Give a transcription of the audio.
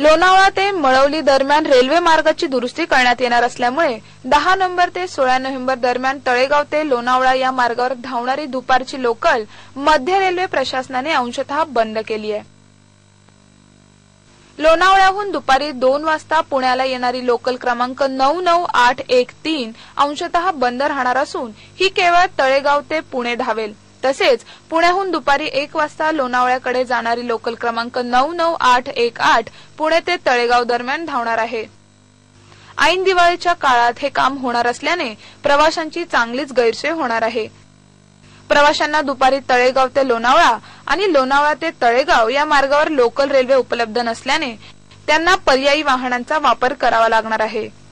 लोणावळा ते मळवली दरम्यान रेल्वे मार्गाची दुरुस्ती करण्यात येणार असल्यामुळे 10 नोव्हेंबर ते 16 नोव्हेंबर दरम्यान तळेगाव ते लोणावळा या मार्गावर धावणारी दुपारची लोकल मध्य रेल्वे प्रशासनाने अंशतः बंद केली आहे। लोणावळ्याहून दुपारी 2 वाजता पुण्याला येणारी लोकल क्रमांक 99813 अंशतः बंद राहणार असून ही केवळ तळेगाव ते पुणे धावेल। तसेच पुण्याहून दुपारी 1 वाजता लोणावळ्याकडे जाणारी लोकल क्रमांक 99818 पुणे ते तळेगाव दरम्यान धावणार आहे। ऐन दिवाळीच्या काळात हे काम होणार असल्याने प्रवाशांची चांगलीच गैरसोय होणार आहे। प्रवाशांना दुपारी तळेगाव ते लोणावळा आणि लोणावळा ते तळेगाव या मार्गावर लोकल रेल्वे उपलब्ध नसल्याने त्यांना पर्यायी वाहनांचा वापर करावा लागणार आहे।